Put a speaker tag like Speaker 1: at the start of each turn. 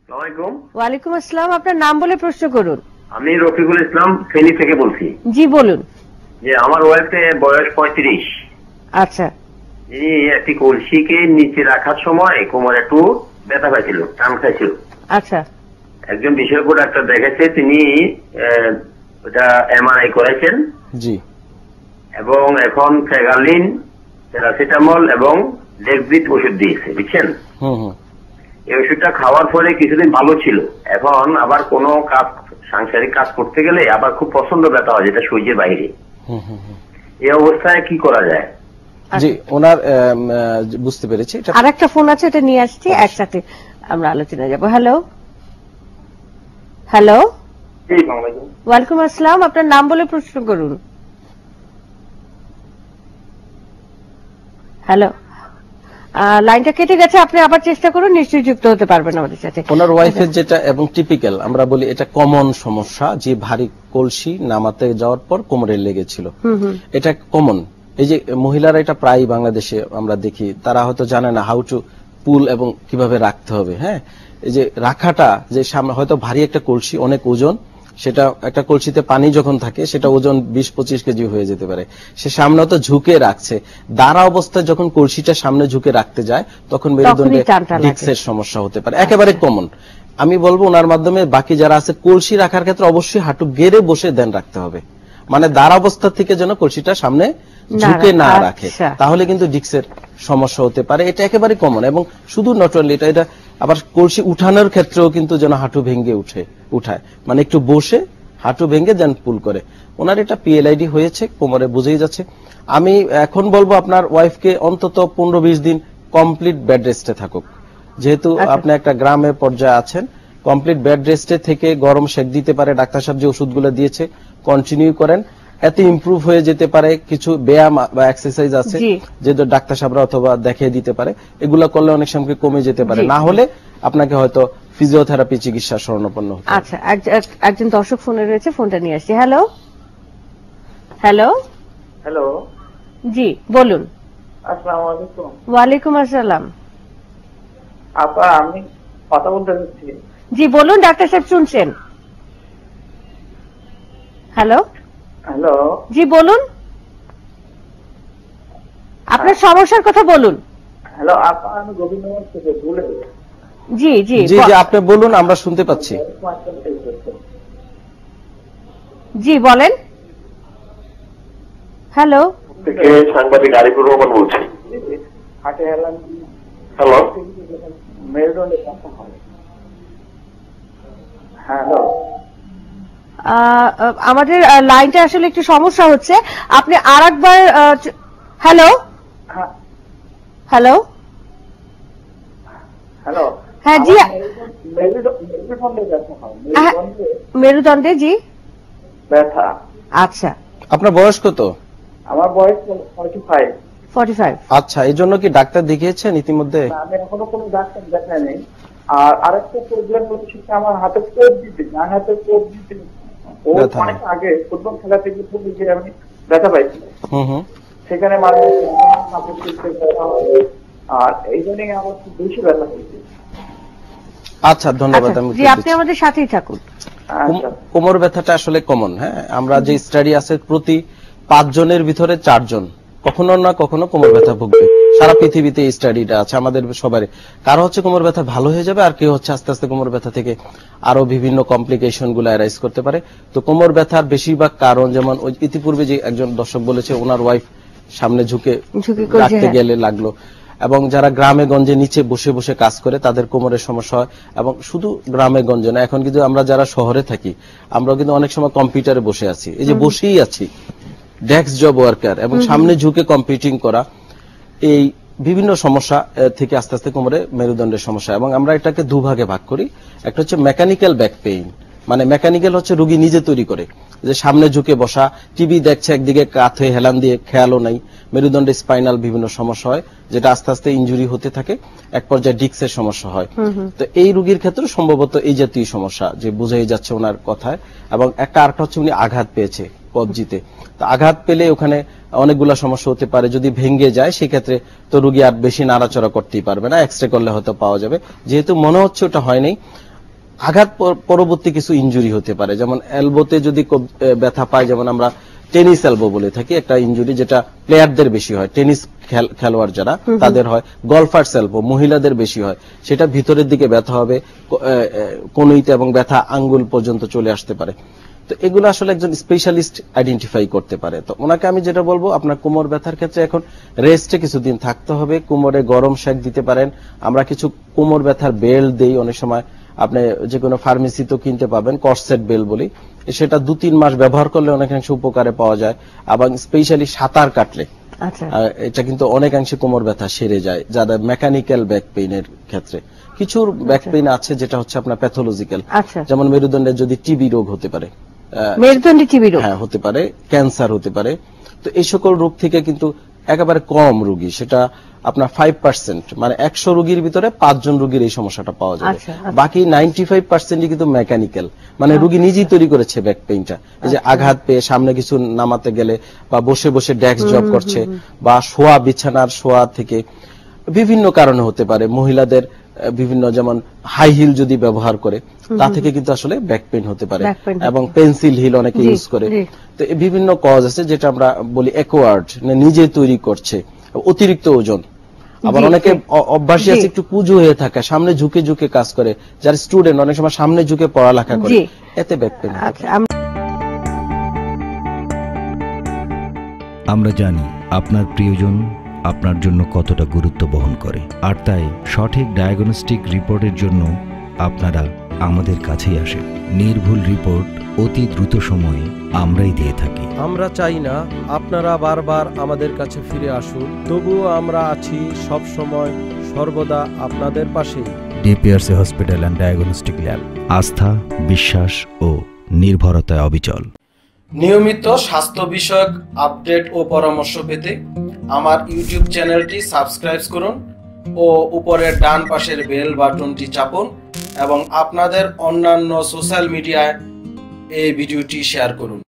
Speaker 1: আসসালামু
Speaker 2: ওয়ালাইকুম আসসালাম। আপনার নাম বলে প্রশ্ন করুন।
Speaker 1: আমি রফিকুল ইসলাম ফেনী থেকে বলছি।
Speaker 2: জি বলুন।
Speaker 1: যে আমার ওয়াইফের বয়স 35।
Speaker 2: আচ্ছা।
Speaker 1: এই একটি কলসিকে নিচে রাখার সময় কোমরে একটু ব্যথা পাইছিল, টান খাইছিল।
Speaker 2: আচ্ছা।
Speaker 1: একজন বিশেষজ্ঞ ডাক্তার দেখেছে, তিনি ওটা এমআরআই করেছেন।
Speaker 3: জি।
Speaker 1: এবং এখন ফেগালিন, প্যারাসিটামল এবং লেকজিট ওষুধ দিয়েছে, বুঝছেন। এই ওষুধটা খাওয়ার পরে কিছুদিন ভালো ছিল, এখন আবার কোনো কাজ, সাংসারিক কাজ করতে গেলে আবার খুব প্রচন্ড ব্যথা হয়, যেটা সহ্যের বাইরে। এই অবস্থায় কি করা যায়?
Speaker 3: জি, ওনার বুঝতে পেরেছি।
Speaker 2: আরেকটা ফোন আছে, এটা নিয়ে আসছি, একসাথে আমরা আলোচনায় যাব। Hello hello. ওয়ালাইকুম আসসালাম। আপনার নাম বলে প্রশ্ন করুন। হ্যালো, লাইনটা কেটে গেছে, আপনি আবার চেষ্টা করুন, নিশ্চয়ই যুক্ত হতে পারবেন আমাদের সাথে।
Speaker 3: ওনার ওয়াইফের যেটা এবং টিপিক্যাল আমরা বলি, এটা কমন সমস্যা, যে ভারী কলসি নামাতে যাওয়ার পর কোমরে লেগেছিল, এটা কমন। এই যে মহিলারা এটা প্রায় বাংলাদেশে আমরা দেখি, তারা হয়তো জানে না হাউ টু পুল এবং কিভাবে রাখতে হবে। হ্যাঁ, এই যে রাখাটা, যে সামনে হয়তো ভারী একটা কলসি, অনেক ওজন, সেটা একটা কলসিতে পানি যখন থাকে সেটা ওজন 20-25 কেজি হয়ে যেতে পারে, সে সামনে তো ঝুঁকে রাখছে, দাঁড়া অবস্থায় যখন কলসিটা সামনে ঝুঁকে রাখতে যায় তখন মেরুদণ্ডে ডিস্কের সমস্যা হতে পারে, একেবারে কমন। আমি বলবো ওনার মাধ্যমে বাকি যারা আছে, কলসি রাখার ক্ষেত্রে অবশ্যই হাঁটু গেড়ে বসে ধ্যান রাখতে হবে, মানে দাঁড়া অবস্থা থেকে যেন কলসিটা সামনে ঝুঁকে না রাখে, তাহলে কিন্তু ডিস্কের সমস্যা হতে পারে। এটা একেবারে কমন। এবং শুধু নট অনলি এটা আবার কলসি উঠানোর ক্ষেত্রেও কিন্তু যেন হাঁটু ভেঙে উঠায়, মানে একটু বসে হাঁটু ভেঙে যেন পুল করে। ওনার এটা পিএলআইডি হয়েছে, কোমরে বুঝেই যাচ্ছে। আমি এখন বলবো আপনার ওয়াইফকে অন্তত 15-20 দিন কমপ্লিট বেড রেস্টে থাকুক, যেহেতু আপনি একটা গ্রামের পর্যায়ে আছেন। কমপ্লিট বেড রেস্টে থেকে গরম সেক দিতে পারে, ডাক্তার সাহেব যে ওষুধগুলো দিয়েছে কন্টিনিউ করেন, এতে ইমপ্রুভ হয়ে যেতে পারে। কিছু ব্যায়াম বা এক্সারসাইজ আছে যেটা ডাক্তার সাহেবরা অথবা দেখিয়ে দিতে পারে, এগুলো করলে অনেক সময় কমে যেতে পারে, না হলে আপনাকে হয়তো ফিজিওথেরাপি চিকিৎসা শরণাপন্ন হতে।
Speaker 2: আচ্ছা, একজন দর্শক ফোনে রয়েছে, ফোনটা নিয়ে আসছি। Hello hello
Speaker 4: hello.
Speaker 2: জি বলুন।
Speaker 4: আসসালামু আলাইকুম।
Speaker 2: ওয়ালাইকুম আসসালাম।
Speaker 4: আপা, আমি কথা বলতে চাচ্ছি।
Speaker 2: জি বলুন, ডাক্তার সাহেব শুনছেন। Hello
Speaker 4: hello.
Speaker 2: জি বলুন, আপনার সমস্যার কথা বলুন।
Speaker 4: হ্যালো আপা, আমি গোবিন্দগঞ্জ থেকে বলে।
Speaker 2: জি জি
Speaker 3: জি জি আপনি বলুন, আমরা শুনতে পাচ্ছি।
Speaker 2: জি বলেন। হ্যালো,
Speaker 1: থেকে সাংবাদিক আরিফুর রহমান বলছি। হ্যালো।
Speaker 4: মেরুদণ্ডে ব্যথা হয়। হ্যালো।
Speaker 2: আমাদের লাইনটা আসলে একটু সমস্যা হচ্ছে, আপনি আরেকবার। Hello hello
Speaker 4: hello.
Speaker 2: হ্যাঁ জি,
Speaker 4: মেরুদণ্ডে ব্যথা হয়,
Speaker 2: মেরুদণ্ডে জি
Speaker 4: ব্যথা।
Speaker 2: আচ্ছা,
Speaker 3: আপনার বয়স কত?
Speaker 4: আমার বয়স 45।
Speaker 3: আচ্ছা, এই জন্য কি ডাক্তার দেখিয়েছেন ইতিমধ্যে?
Speaker 4: আমি এখনো কোনো ডাক্তার দেখাই নেই। আর আরেকটা প্রবলেম হচ্ছে, আমার হাতে কোপ দিতে, ডান হাতে কোপ দিতে অনেক আগে ফুটবল খেলা থেকে আমি ব্যথা পাইছি, সেখানে আর এই জন্যই আমার খুব বেশি ব্যথা হয়েছে।
Speaker 3: আচ্ছা ধন্যবাদ।
Speaker 2: জি আপনি আমাদের সাথেই থাকুন।
Speaker 3: কোমর ব্যথাটা আসলে কমন। হ্যাঁ, আমরা যে স্টাডি আছে, প্রতি 5 জনের ভিতরে 4 জন কখনো না কখনো কোমর ব্যথা ভুগবে। সারা পৃথিবীতে এই স্টাডিটা আছে, আমাদের সবারই। কারো হচ্ছে কোমর ব্যথা ভালো হয়ে যাবে, আর কেউ হচ্ছে আস্তে আস্তে কোমর ব্যথা থেকে আরো বিভিন্ন কমপ্লিকেশন গুলো অ্যারাইজ করতে পারে। তো কোমর ব্যথার বেশিরভাগ কারণ, যেমন ইতিপূর্বে যে একজন দর্শক বলেছে, ওনার ওয়াইফ সামনে ঝুঁকে রাখতে গেলে লাগলো, এবং যারা গ্রামে গঞ্জে নিচে বসে বসে কাজ করে তাদের কোমরের সমস্যা হয়। এবং শুধু গ্রামে গঞ্জে না, এখন কিন্তু আমরা যারা শহরে থাকি, আমরা কিন্তু অনেক সময় কম্পিউটারে বসে আছি, এই যে বসেই আছি, ডেস্ক জব ওয়ার্কার, এবং সামনে ঝুঁকে কম্পিউটিং করা, এই বিভিন্ন সমস্যা থেকে আস্তে আস্তে কোমরে মেরুদণ্ডের সমস্যা। এবং আমরা এটাকে দুভাগে ভাগ করি। একটা হচ্ছে মেকানিক্যাল ব্যাক পেইন, মানে মেকানিক্যাল হচ্ছে রোগী নিজে তৈরি করে, যে সামনে ঝুঁকে বসা, টিভি দেখছে, একদিকে কাঁধে হেলান দিয়ে, খেয়ালও নাই, মেরুদণ্ডে স্পাইনাল বিভিন্ন সমস্যা হয়, যেটা আস্তে আস্তে ইনজুরি হতে থাকে, এক পর্যায়ে ডিস্কের সমস্যা হয়। তো এই রোগীর ক্ষেত্রে সম্ভবত এই জাতীয় সমস্যা, যে বোঝাই যাচ্ছে ওনার কথায়। এবং আরেকটা হচ্ছে উনি আঘাত পেয়েছে কবজিতে, তো আঘাত পেলে ওখানে অনেকগুলো সমস্যা হতে পারে। যদি ভেঙে যায় সেক্ষেত্রে তো রোগী আর বেশি নাড়াচড়া করতেই পারবে না, এক্সরে করলে হয়তো পাওয়া যাবে। যেহেতু মনে হচ্ছে ওটা হয়নি, আঘাত পরবর্তী কিছু ইনজুরি হতে পারে, যেমন এলবোতে যদি ব্যথা পায়, যেমন আমরা টেনিস এলবো বলে থাকি, একটা ইনজুরি যেটা প্লেয়ারদের বেশি হয়, টেনিস খেলোয়াড় যারা তাদের হয়। গলফার্স এলবো মহিলাদের বেশি হয়, সেটা ভিতরের দিকে ব্যথা হবে, কনুইতে, এবং ব্যথা আঙ্গুল পর্যন্ত চলে আসতে পারে। তো এগুলো আসলে একজন স্পেশালিস্ট আইডেন্টিফাই করতে পারে। তো ওনাকে আমি যেটা বলবো, আপনার কোমর ব্যথার ক্ষেত্রে এখন রেস্টে কিছুদিন থাকতে হবে, কোমরে গরম শেক দিতে পারেন। আমরা কিছু কোমর ব্যথার বেল্ট দেই, অনেক সময় আপনি যে কোনো ফার্মেসিতেও কিনতে পাবেন, কর্সেট বেল্ট বলি, সেটা 2-3 মাস ব্যবহার করলে অনেকাংশে উপকারে পাওয়া যায়। এবং স্পেশালি সাঁতার কাটলে এটা কিন্তু অনেকাংশে কোমর ব্যথা সেরে যায়, যাদের মেকানিক্যাল ব্যাক পেইনের ক্ষেত্রে। কিছু ব্যাক পেইন আছে যেটা হচ্ছে আপনার প্যাথোলজিক্যাল, যেমন মেরুদণ্ডের যদি টিবি রোগ হতে পারে,
Speaker 2: মেরুদণ্ডে টিবি রোগ,
Speaker 3: হ্যাঁ হতে পারে, ক্যান্সার হতে পারে। তো এই সকল রোগ থেকে কিন্তু একেবারে কম রোগী, সেটা আপনার 5%, মানে 100 রোগীর ভিতরে 5 জন রোগীর এই সমস্যাটা পাওয়া যাবে। বাকি 95% কিন্তু মেকানিক্যাল, মানে রোগী নিজেই তৈরি করেছে ব্যাক পেইনটা। এই যে আঘাত পেয়ে সামনে কিছু নামাতে গেলে, বা বসে বসে ডেস্ক জব করছে, বা শোয়া বিছানার শোয়া থেকে বিভিন্ন কারণে হতে পারে। মহিলাদের বিভিন্ন, যেমন হাই হিল যদি ব্যবহার করে, তা থেকে কিন্তু আসলে ব্যাক পেইন হতে পারে, এবং পেন্সিল হিল অনেকে ইউজ করে। তো বিভিন্ন কজ আছে যেটা আমরা বলি অ্যাকোয়ার্ড, নিজে তৈরি করছে, অতিরিক্ত ওজন। আবার অনেকে অভ্যাসী আছে একটু কুজো হয়ে থাকে, সামনে ঝুঁকে ঝুঁকে কাজ করে, যার স্টুডেন্ট অনেক সময় সামনে ঝুঁকে পড়ালেখা করে, এতে ব্যাক পেইন।
Speaker 5: আমরা জানি আপনার প্রিয়জন আপনার জন্য কতটা গুরুত্ব বহন করে, আর তাই সঠিক ডায়াগনস্টিক রিপোর্টের জন্য আপনারা আমাদের কাছেই আসেন। নির্ভুল রিপোর্ট অতি দ্রুত সময়ে আমরাই দিয়ে থাকি।
Speaker 3: আমরা চাই না আপনারা বারবার আমাদের কাছে ফিরে আসুন, তবুও আমরা আছি সব সময় সর্বদা আপনাদের পাশে।
Speaker 5: DPRC hospital and diagnostic lab, আস্থা, বিশ্বাস ও নির্ভরতায় অবিচল।
Speaker 3: নিয়মিত স্বাস্থ্য বিষয়ক আপডেট ও পরামর্শ পেতে আমার ইউটিউব চ্যানেলটি সাবস্ক্রাইব করুন ও উপরের ডান পাশের বেল বাটনটি চাপুন, এবং আপনাদের অন্যান্য সোশ্যাল মিডিয়ায় এই ভিডিওটি শেয়ার করুন।